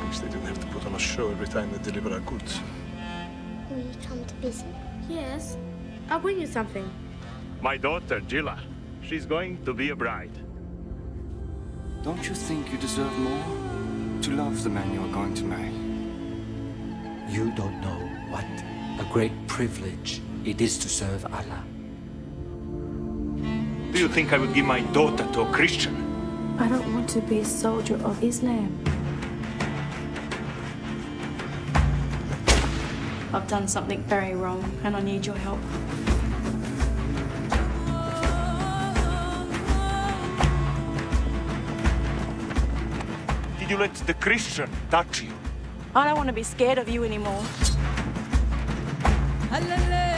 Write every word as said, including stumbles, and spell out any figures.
wish they didn't have to put on a show every time they deliver our goods. Will you come to visit? Yes. I'll bring you something. My daughter, Jila. She's going to be a bride. Don't you think you deserve more? To love the man you are going to marry? You don't know what a great privilege it is to serve Allah. Do you think I would give my daughter to a Christian? I don't want to be a soldier of Islam. I've done something very wrong, and I need your help. Did you let the Christian touch you? I don't want to be scared of you anymore.